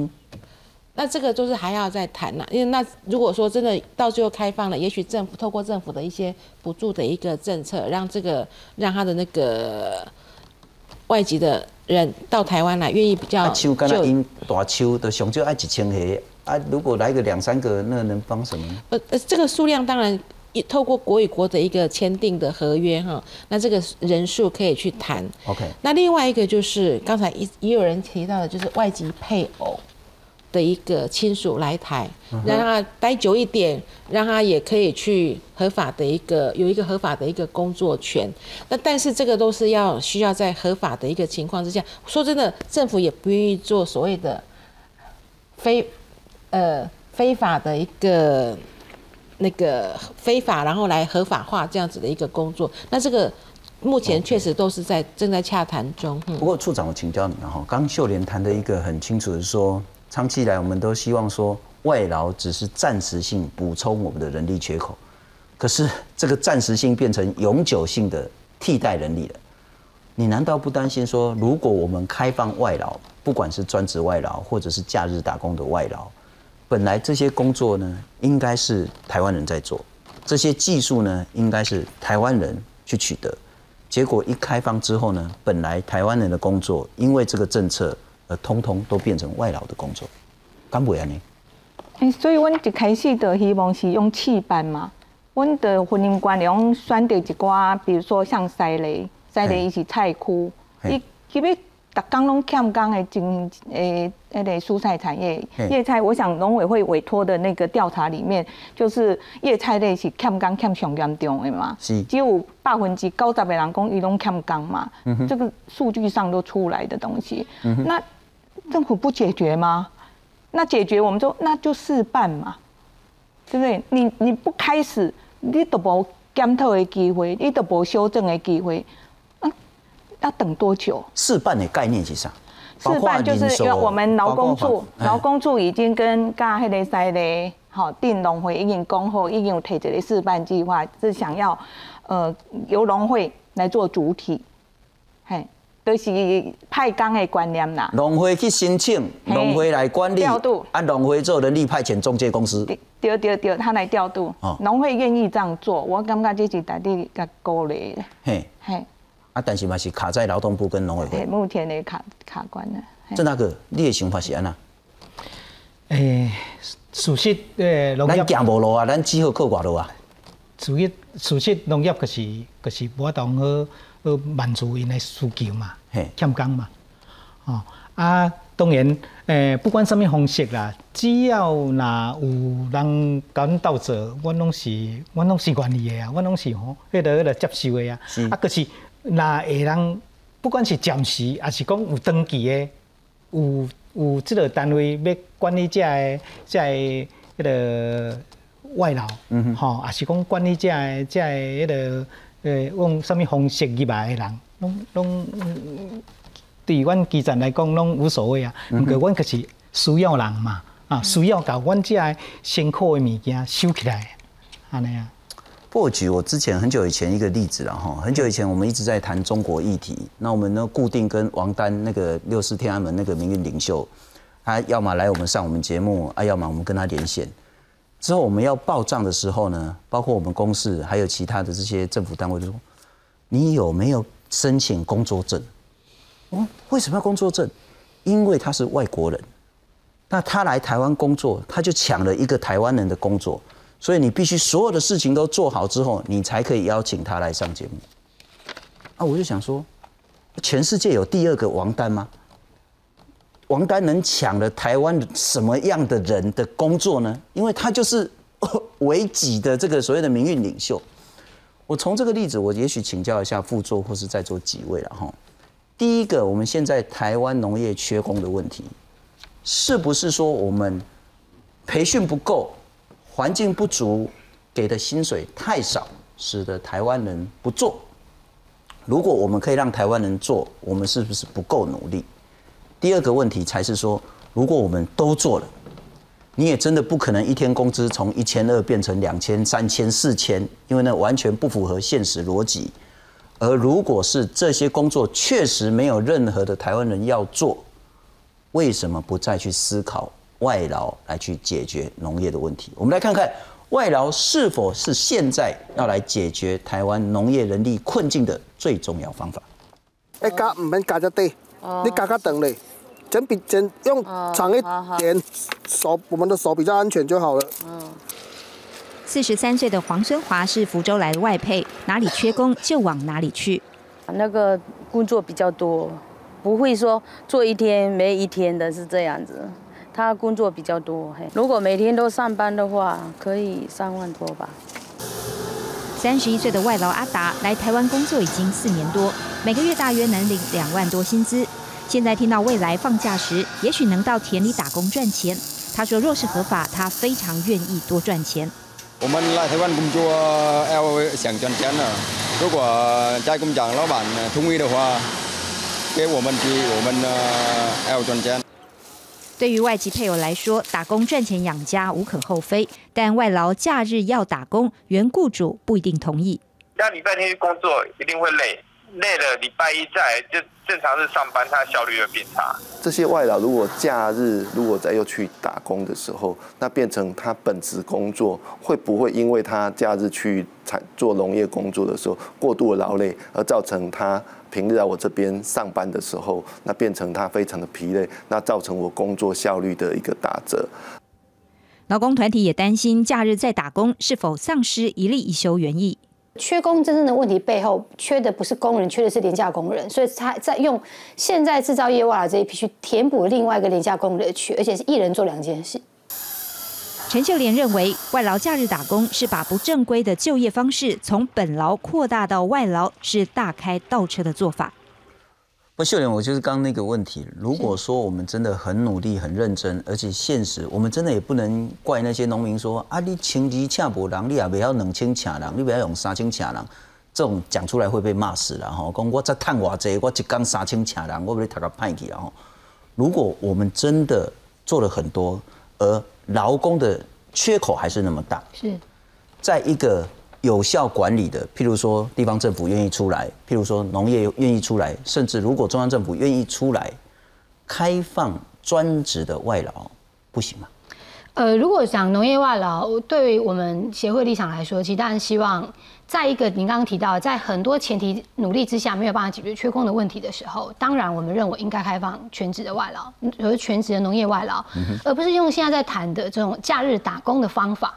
那这个就是还要再谈啦，因为那如果说真的到最后开放了，也许透过政府的一些补助的一个政策，让他的那个外籍的人到台湾来，愿意比较像刚才因大树的上少爱1000个如果来个2、3个，那能帮什么呢？ 这个数量当然。透过国与国的一个签订的合约哈，那这个人数可以去谈。 OK。 那另外一个就是刚才也有人提到的，就是外籍配偶的一个亲属来台，让他待久一点，让他也可以去有一个合法的一个工作权。那但是这个都是需要在合法的一个情况之下。说真的，政府也不愿意做所谓的非法的一个。那个非法，然后来合法化这样子的一个工作，那这个目前确实都是正在洽谈中。 不过处长，我请教你哈，刚秀莲谈的一个很清楚的是说，长期以来我们都希望说外劳只是暂时性补充我们的人力缺口，可是这个暂时性变成永久性的替代人力了。你难道不担心说，如果我们开放外劳，不管是专职外劳或者是假日打工的外劳？本来这些工作呢，应该是台湾人在做，这些技术呢，应该是台湾人去取得。结果一开放之后呢，本来台湾人的工作，因为这个政策而通通都变成外劳的工作，敢不然呢？ 所以，阮一开始就希望是用试办嘛。阮的婚姻观用选择一寡，比如说像西螺伊是菜区，伊基本。逐工拢欠工的那个蔬菜产业，叶菜，我想农委会委托的那个调查里面，就是叶菜类是欠工欠上严重的嘛，只有90%的人讲伊拢欠工嘛，这个数据上都出来的东西。那政府不解决吗？那解决我们那就试办嘛，对不对？你不开始，你都无检讨的机会，你都无修正的机会。要等多久？ 试办的概念是啥？ 试办就是因为我们劳工处已经跟甲迄个西螺好定农会已经讲好，已经有提一个试办计划，是想要由农会来做主体，嘿，就是派工的观念啦。 农会去申请，农会来管理调度，农会做人力派遣中介公司。 对，他来调度。农会愿意这样做，我感觉这是大地甲鼓励的。嘿。 但是嘛是卡在劳动部跟农委会。 目前的卡关了。 郑大哥，你的想法是安那？ 事实， 咱行无路啊，咱只好靠外路啊。 事实农业就是无法当好满足因的需求嘛，欠工嘛，当然，不管什么方式啦，只要若有人甲阮斗做，阮拢是愿意的啊，阮拢是迄个接受的啊。就是若会人，不管是暂时，还是讲有长期的，有即个单位要管理这迄个外劳，还是讲管理这迄个用什么方式入来的人，拢。对阮基层来讲，拢无所谓啊。不过，阮就是需要人嘛，需要把阮这辛苦的物件收起来，安尼啊。 不过，我举我之前很久以前一个例子了哈。很久以前，我们一直在谈中国议题。那我们呢，固定跟王丹那个64天安门那个民运领袖，他要么来上我们节目，要么我们跟他连线。之后我们要报账的时候呢，包括我们公司还有其他的这些政府单位就说，你有没有申请工作证？为什么要工作证？因为他是外国人，那他来台湾工作，他就抢了一个台湾人的工作，所以你必须所有的事情都做好之后，你才可以邀请他来上节目。我就想说，全世界有第二个王丹吗？王丹能抢了台湾什么样的人的工作呢？因为他就是维己的这个所谓的民运领袖。我从这个例子，我也许请教一下副座或是在座几位了哈。第一个，我们现在台湾农业缺工的问题，是不是说我们培训不够、环境不足、给的薪水太少，使得台湾人不做？如果我们可以让台湾人做，我们是不是不够努力？第二个问题才是说，如果我们都做了，你也真的不可能一天工资从1200变成2000、3000、4000，因为那完全不符合现实逻辑。而如果是这些工作确实没有任何的台湾人要做，为什么不再去思考外劳来去解决农业的问题？我们来看看外劳是否是现在要来解决台湾农业人力困境的最重要方法。 加唔免加只低，你加长嘞，剪用长一点，我们的手比较安全就好了。 43岁的黄孙华是福州来的外配，哪里缺工就往哪里去。 那个工作比较多，不会说做一天没一天的，是这样子。他工作比较多，如果每天都上班的话，可以3万多吧。 31岁的外劳阿达来台湾工作已经4年多，每个月大约能领2万多薪资。现在听到未来放假时，也许能到田里打工赚钱。他说，若是合法，他非常愿意多赚钱。 我们来台湾工作要想赚钱了。如果在工厂老板同意的话，给我们去，我们要赚钱。 对于外籍配偶来说，打工赚钱养家无可厚非，但外劳假日要打工，原雇主不一定同意。 像礼拜天去工作一定会累，累了礼拜一再来就正常日上班，它效率会变差。 这些外劳如果假日如果再又去打工的时候，那变成他本职工作，会不会因为他假日去做农业工作的时候过度的劳累，而造成他平日来我这边上班的时候，那变成他非常的疲累，那造成我工作效率的一个打折。 劳工团体也担心，假日再打工是否丧失一例一休原意。 缺工真正的问题背后，缺的不是工人，缺的是廉价工人，所以他在用现在制造业外劳这一批去填补另外一个廉价工人的缺，而且是一人做2件事。 陈秀莲认为，外劳假日打工是把不正规的就业方式从本劳扩大到外劳，是大开倒车的做法。 不，秀莲，我就是刚刚那个问题。如果说我们真的很努力、很认真，而且现实，我们真的也不能怪那些农民说啊，你1,200请无人，你也不要2000请人，你不要用3000请人，这种讲出来会被骂死了哈。讲我再赚偌济，我一天3000请人，我不要读个歹去啊。如果我们真的做了很多，而劳工的缺口还是那么大， 是在一个有效管理的，譬如说地方政府愿意出来，譬如说农业愿意出来，甚至如果中央政府愿意出来开放专职的外劳，不行吗？ 如果讲农业外劳，对于我们协会立场来说，其实当然希望，在一个您刚刚提到，在很多前提努力之下，没有办法解决缺工的问题的时候，当然我们认为应该开放全职的外劳，和全职的农业外劳，而不是用现在在谈的这种假日打工的方法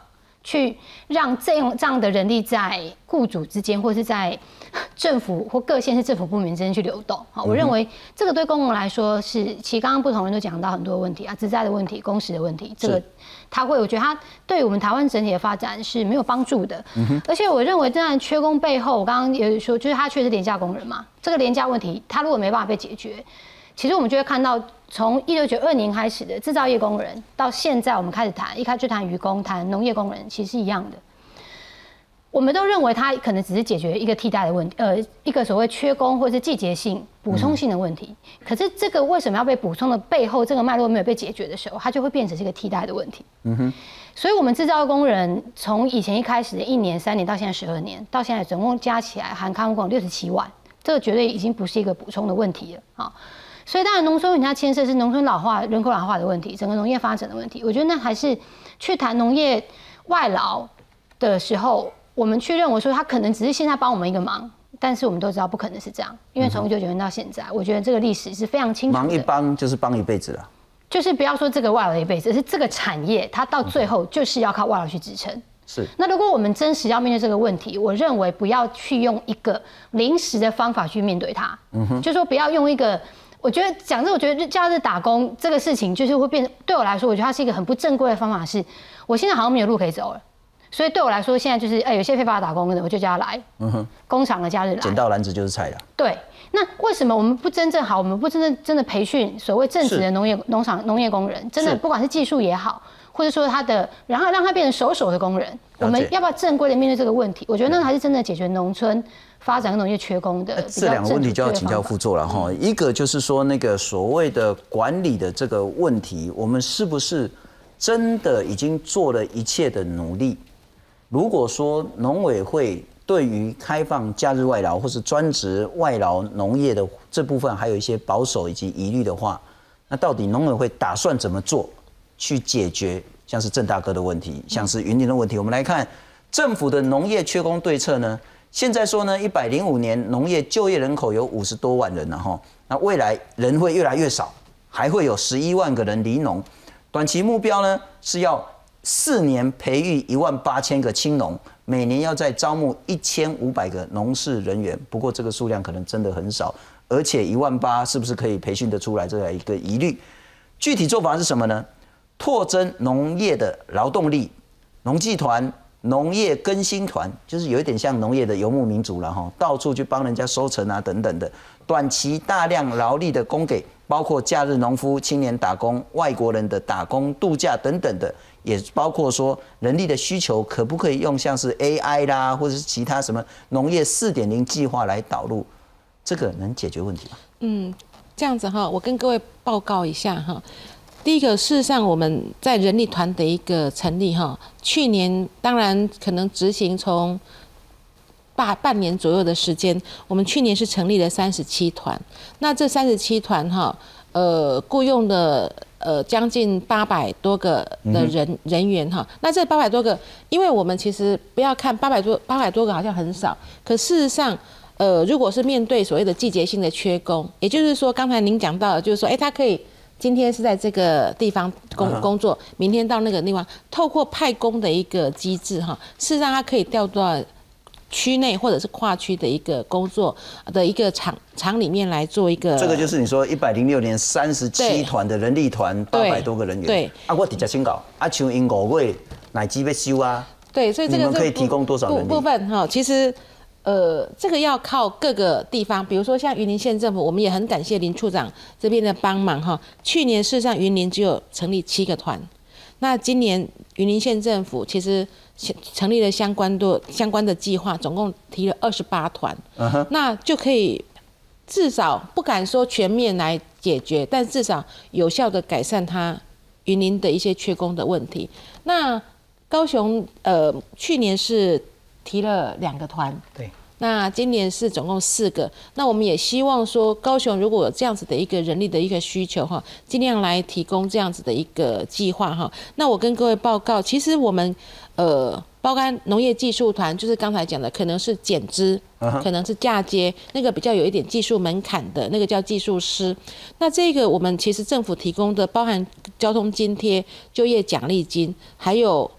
去让这样的人力在雇主之间，或是在政府或各县市政府部门之间去流动。好，我认为这个对公共来说是，其实刚刚不同人都讲到很多问题啊，职灾的问题、工时的问题，这个我觉得它对我们台湾整体的发展是没有帮助的。而且我认为，当然缺工背后，我刚刚也说，就是他确实廉价工人嘛，这个廉价问题，他如果没办法被解决，其实我们就会看到。从1992年开始的制造业工人，到现在我们开始谈，一开始就谈渔工、谈农业工人，其实是一样的。我们都认为它可能只是解决一个替代的问题，一个所谓缺工或是季节性补充性的问题。可是这个为什么要被补充的背后，这个脉络没有被解决的时候，它就会变成是一个替代的问题。所以，我们制造业工人从以前一开始的1年、3年到现在12年，到现在总共加起来含看护工67万，这个绝对已经不是一个补充的问题了啊。所以当然，农村它牵涉是农村老化、人口老化的问题，整个农业发展的问题。我觉得那还是去谈农业外劳的时候，我们去认为说他可能只是现在帮我们一个忙，但是我们都知道不可能是这样，因为从1990年到现在，我觉得这个历史是非常清楚的。 忙一帮就是帮一辈子了。就是不要说这个外劳一辈子，是这个产业它到最后就是要靠外劳去支撑。 是。 那如果我们真实要面对这个问题，我认为不要去用一个临时的方法去面对它。就说不要用一个。我觉得讲这，我觉得假日打工这个事情，就是会变。对我来说，我觉得它是一个很不正规的方法。是，我现在好像没有路可以走了，所以对我来说，现在就是有些非法打工的，我就叫他来。工厂的假日来。捡到篮子就是菜了。 对，那为什么我们不真正好？我们不真的培训所谓正职的农业工人，真的不管是技术也好，或者说他的，然后让他变成手的工人，我们要不要正规的面对这个问题？我觉得那才是真的解决农村发展跟农业缺工的。 这两个问题就要请教副座了哈。一个就是说那个所谓的管理的这个问题，我们是不是真的已经做了一切的努力？如果说农委会对于开放假日外劳或是专职外劳农业的这部分还有一些保守以及疑虑的话，那到底农委会打算怎么做去解决像是郑大哥的问题，像是云林的问题？我们来看政府的农业缺工对策呢。现在说呢，105年农业就业人口有50多万人了哈，那未来人会越来越少，还会有11万个人离农。短期目标呢是要4年培育18000个青农，每年要再招募1500个农事人员。不过这个数量可能真的很少，而且18000是不是可以培训得出来，这样一个疑虑。具体做法是什么呢？拓增农业的劳动力，农技团。农业更新团就是有一点像农业的游牧民族了哈，到处去帮人家收成啊等等的。短期大量劳力的供给，包括假日农夫、青年打工、外国人的打工、度假等等的，也包括说人力的需求可不可以用像是 AI 啦，或者是其他什么农业4.0计划来导入，这个能解决问题吗？ 这样子哈，我跟各位报告一下哈。第一个，事实上我们在人力团的一个成立哈，去年当然可能执行从半年左右的时间，我们去年是成立了37团，那这37团哈，雇用的将近800多个的人员哈，那这800多个，因为我们其实不要看800多个好像很少，可事实上。如果是面对所谓的季节性的缺工，也就是说，刚才您讲到的，就是说，他可以今天是在这个地方工作，明天到那个地方，透过派工的一个机制哈，事实上它可以调到区内或者是跨区的一个工作的一个厂里面来做一个。这个就是你说106年37团的人力团800多个人员。对。我直接请教，像因5月乃至要收啊。 对，所以这个你们可以提供多少人力部分哈？其实。这个要靠各个地方，比如说像云林县政府，我们也很感谢林处长这边的帮忙哈。去年事实上云林只有成立7个团，那今年云林县政府其实成立了相关的计划，总共提了28团，那就可以至少不敢说全面来解决，但至少有效的改善它云林的一些缺工的问题。那高雄去年是提了2个团， 对。 那今年是总共4个，那我们也希望说，高雄如果有这样子的一个人力的一个需求哈，尽量来提供这样子的一个计划哈。那我跟各位报告，其实我们包括农业技术团，就是刚才讲的，可能是减资，可能是嫁接，那个比较有一点技术门槛的那个叫技术师。那这个我们其实政府提供的，包含交通津贴、就业奖励金，还有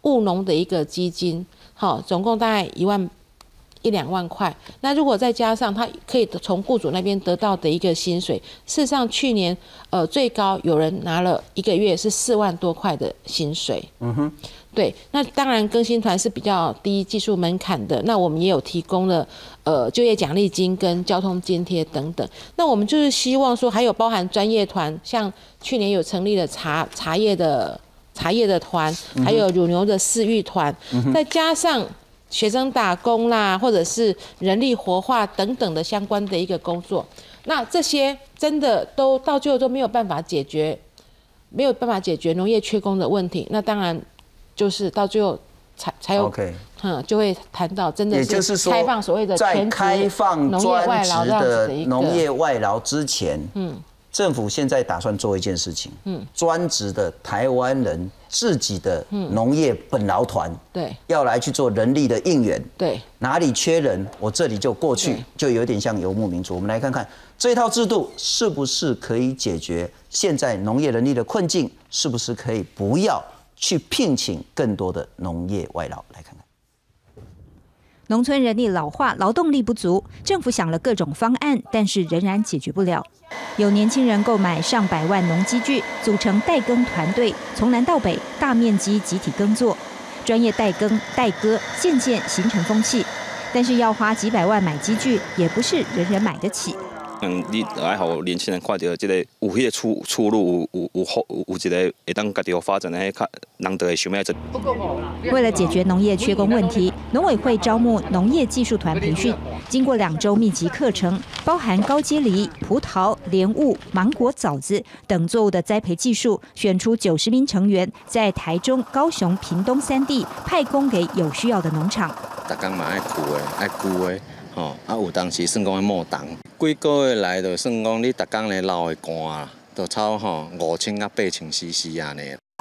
务农的一个基金，好，总共大概1-2万块。那如果再加上他可以从雇主那边得到的一个薪水，事实上去年最高有人拿了1个月是4万多块的薪水。对，那当然更新团是比较低技术门槛的，那我们也有提供了就业奖励金跟交通津贴等等。那我们就是希望说，还有包含专业团，像去年有成立了茶叶的团，还有乳牛的饲育团，再加上学生打工啦，或者是人力活化等等的相关的一个工作，那这些真的都到最后都没有办法解决农业缺工的问题。那当然就是到最后才有就会谈到真的是开放所谓的在开放农业外劳的农业外劳之前，政府现在打算做一件事情，专职的台湾人自己的农业本劳团， 对， 要来去做人力的应援， 对， 哪里缺人，我这里就过去，就有点像游牧民族。我们来看看这套制度是不是可以解决现在农业人力的困境，是不是可以不要去聘请更多的农业外劳？来看看。 农村人力老化，劳动力不足，政府想了各种方案，但是仍然解决不了。有年轻人购买上百万农机具，组成代耕团队，从南到北大面积集体耕作，专业代耕代割渐渐形成风气。但是要花几百万买机具，也不是人人买得起。 你爱好年轻人看到这个有迄个出路，有一个会当家己发展的，人就会想要做。 为了解决农业缺工问题，农委会招募农业技术团培训，经过2周密集课程，包含高阶梨、葡萄、莲雾、芒果、枣子等作物的栽培技术，选出90名成员，在台中、高雄、屏东3地派工给有需要的农场。 逐工嘛爱顾的。有当时算讲末档，几个月来就算讲你逐工咧流的汗啊，就超5000到8000 cc 安尼。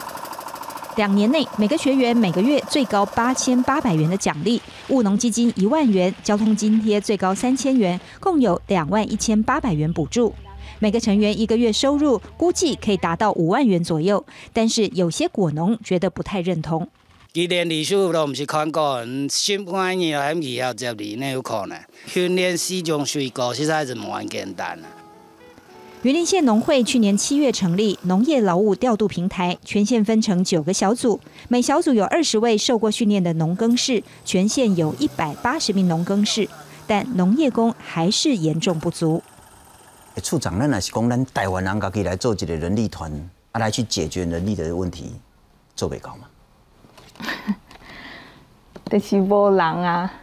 2年内，每个学员每个月最高8800元的奖励，务农基金1万元，交通津贴最高3000元，共有21800元补助。每个成员1个月收入估计可以达到5万元左右，但是有些果农觉得不太认同。 技练技术都唔是看个人，心肝意还2接呢有可能。训练市场水果实在是蛮简单啦。 云林县农会去年7月成立农业劳务调度平台，全县分成9个小组，每小组有20位受过训练的农耕士，全县有180名农耕士，但农业工还是严重不足。 处长，咱若是讲咱台湾人家己来做一个人力团，来去解决人力的问题，做袂到吗？ 就是无人啊！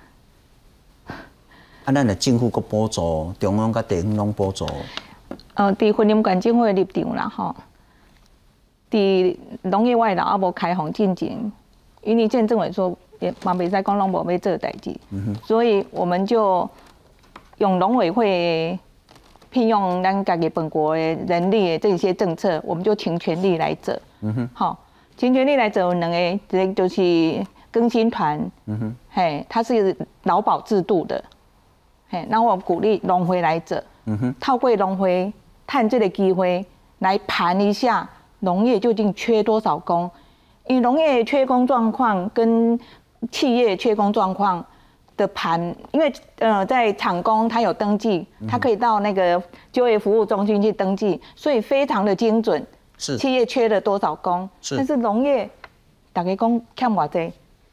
咱的政府阁补助，中央甲地方拢补助。 伫云林县政府的立场啦，吼，伫农业外劳还无开放进前，云林县政府说也嘛袂使讲拢无要做代志，所以我们就用农委会聘用咱家己本国的人力的这些政策，我们就倾全力来做。好。尽全力来做2个，一个就是更新团，它是劳保制度的，那我鼓励农会来做，透过农会趁这个机会来盘一下农业究竟缺多少工，因为农业缺工状况跟企业缺工状况的盘，因为在厂工他有登记，他可以到那个就业服务中心去登记，所以非常的精准。企业缺了多少工？但是农业，大家讲欠偌济，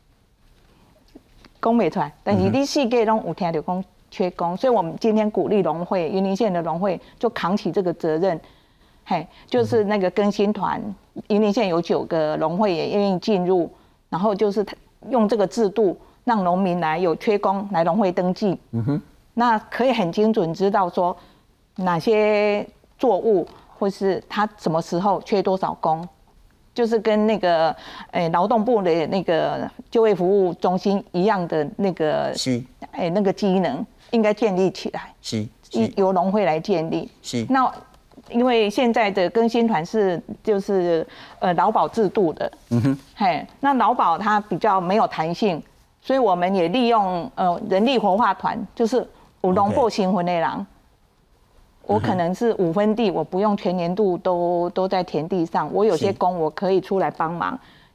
讲袂出来。但是你世界拢有听到讲缺工，所以我们今天鼓励农会，云林县的农会就扛起这个责任，就是那个更新团，云林县有9个农会也愿意进入，然后就是用这个制度让农民来有缺工来农会登记，那可以很精准知道说哪些作物。或是他什么时候缺多少工，就是跟那个劳动部的那个就业服务中心一样的那个那个机能应该建立起来，由农会来建立。那因为现在的更新团就是劳保制度的，那劳保它比较没有弹性，所以我们也利用人力活化团，就是有农部新婚的人。我可能是5分地，我不用全年度都在田地上，我有些工我可以出来帮忙，也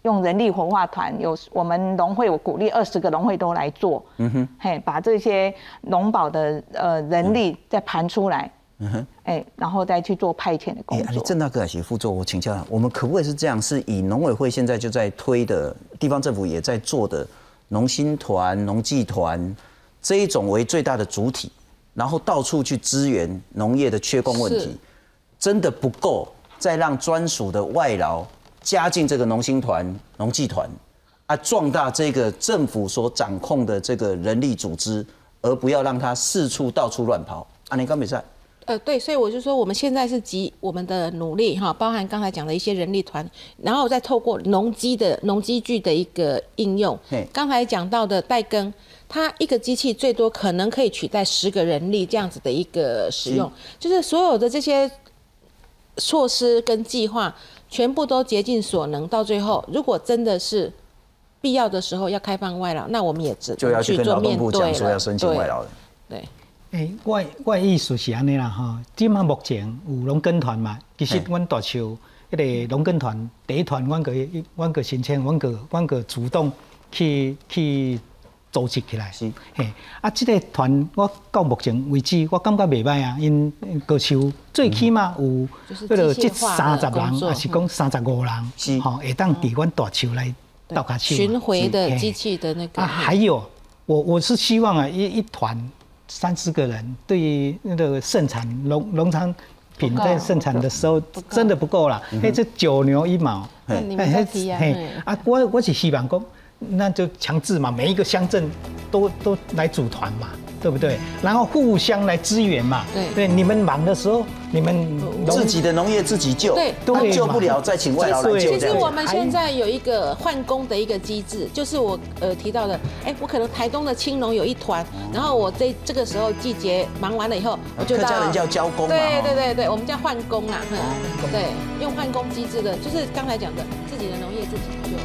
用人力活化团，我们农会我鼓励20个农会都来做，把这些农保的人力再盘出来，然后再去做派遣的工作。 郑大哥还是副座，我请教，我们可不可以是这样？是以农委会现在就在推的，地方政府也在做的农心团、农技团这一种为最大的主体，然后到处去支援农业的缺工问题，真的不够，再让专属的外劳加进这个农心团、农技团，壮大这个政府所掌控的这个人力组织，而不要让它四处到处乱跑。你刚比赛。 对，所以我就说，我们现在是集我们的努力哈，包含刚才讲的一些人力团，然后再透过农机具的一个应用。刚才讲到的代耕，它一个机器最多可能可以取代10个人力这样子的一个使用，就是所有的这些措施跟计划，全部都竭尽所能，到最后，如果真的是必要的时候要开放外劳，那我们也只能去做面对了。就要去跟劳动部讲说要申请外劳了。对。 我意思是安尼啦吼，即马目前有农耕团嘛，其实阮大树迄个农耕团第一团，阮个申请，阮个主动去组织起来。是，即个团我到目前为止，我感觉袂歹啊，因高树最起码有迄个即30人，还是讲35人，吼，会当伫阮大树来倒下树。 巡回的机器的那个。 还有，我是希望啊，一团。30个人对于那个盛产农产品在盛产的时候真的不够啦，这9牛1毛。 你们在提啊？ 我是希望讲，那就强制嘛，每一个乡镇都来组团嘛，对不对？然后互相来支援嘛。对，你们忙的时候，你们自己的农业自己救，对，救不了再请外劳来救。 其实我们现在有一个换工的一个机制，就是我提到的，我可能台东的青农有一团，然后我这个时候季节忙完了以后，我就到客家人叫交工嘛。 对，我们叫换工啊，对，用换工机制的，就是刚才讲的自己的农业自己救。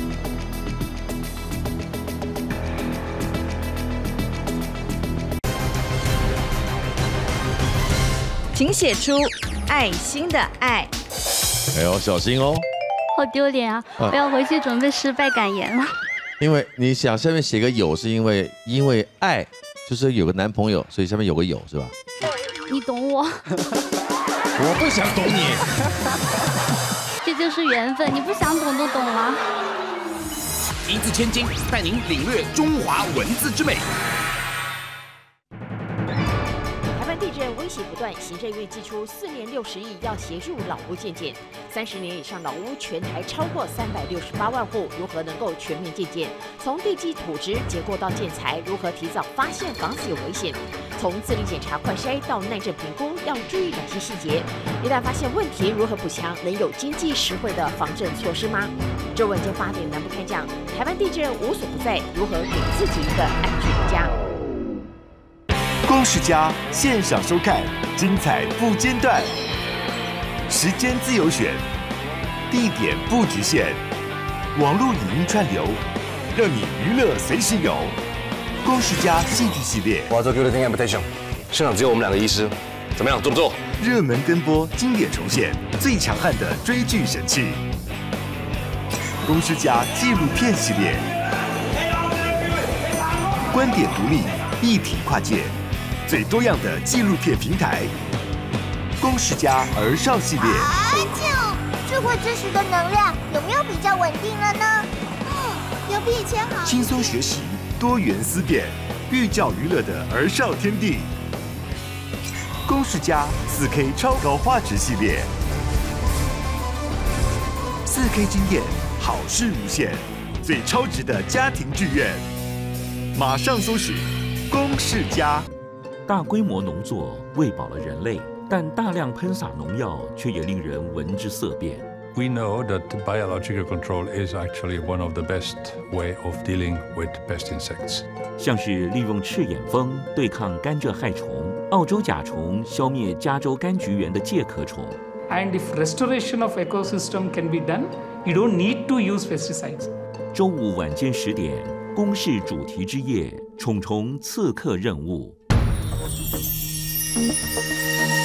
请写出爱心的爱。 哎呦，小心哦！ 好丢脸啊！我要回去准备失败感言了。 因为你想下面写个有，是因为爱，就是有个男朋友，所以下面有个有，是吧？ 你懂我。 我不想懂你。 这就是缘分，你不想懂都懂了。 一字千金，带您领略中华文字之美。 地震威胁不断，行政院祭出4年60亿要协助老屋建建，30年以上老屋全台超过368万户，如何能够全面建建？从地基、土质、结构到建材，如何提早发现房子有危险？从自力检查、快筛到耐震评估，要注意哪些细节？一旦发现问题，如何补强？能有经济实惠的防震措施吗？这晚间8点南部开讲，台湾地震无所不在，如何给自己一个安全的家？ 公视家线上收看，精彩不间断，时间自由选，地点不局限，网络影音串流，让你娱乐随时有。公视家戏剧系列， 我要做 Good Invitation， 现场只有我们2个医师，怎么样？做不做？ 热门跟播，经典重现，最强悍的追剧神器。公视家纪录片系列，观点独立，议题跨界。最多样的纪录片平台，公视家儿少系列。 智慧知识的能量有没有比较稳定了呢？有比以前好。 轻松学习，多元思辨，寓教于乐的儿少天地。公视家4K 超高画质系列，4K 经验，好事无限，最超值的家庭剧院。马上搜寻公视家。 大规模农作喂饱了人类，但大量喷洒农药却也令人闻之色变。 We know that biological control is actually one of the best way of dealing with pest insects. 像是利用赤眼蜂对抗甘蔗害虫、澳洲甲虫消灭加州柑橘园的介壳虫。 And if restoration of ecosystem can be done, you don't need to use pesticides. 周五晚间10点，公视主题之夜，虫虫刺客任务。